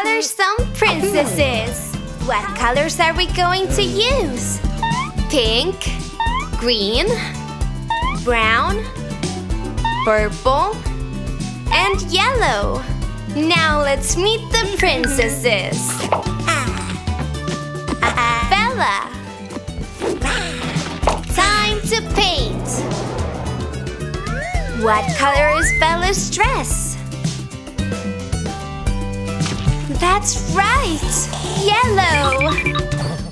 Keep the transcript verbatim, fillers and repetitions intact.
color some princesses. What colors are we going to use? Pink, green, brown, purple, and yellow. Now let's meet the princesses. Bella. Time to paint. What color is Bella's dress? That's right! Yellow!